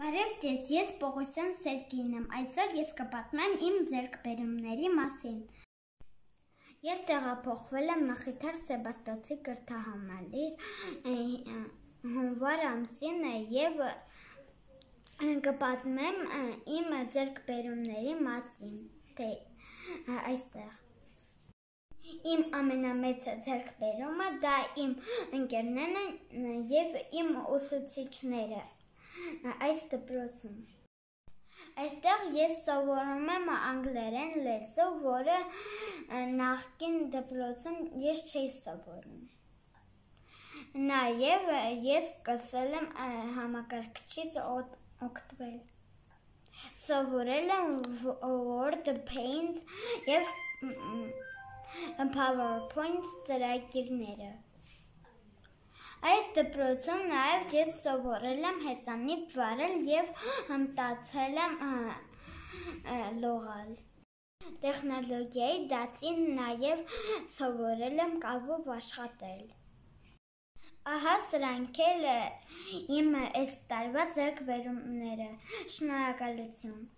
Բարև ձեզ, ես Պողոսյան Սերգեյն եմ, այսօր ես կպատմեմ իմ ձեռքբերումների մասին։ Ես տեղափոխվել եմ Մխիթար Սեբաստոցի կրթահամալիր հունվար ամսին և կպատմեմ իմ ձեռքբերումների մասին, թե այստեղ։ Իմ ամենամեծ ձեռքբերումը դա իմ ընկերներն են և իմ ուսուցիչները այս դպրոցում։ Այստեղ ես սովորում եմ անգլերեն լեզու, որը նախկին դպրոցում ես չէի սովորում։ Նաև ես սկսել եմ համակարգչից օգտվել։ Սովորել եմ Word, Paint և PowerPoint ծրագիրները։ Այս դպրոցում նաև ես սովորել եմ հեծանիվ վարել և մտածել եմ լողալ։ Տեխնոլոգիայի դասին նաև սովորել եմ կավով աշխատել։ Ահա սրանք էլ իմ այս տարվա ձեռքբերումները։ Շնորհակալություն։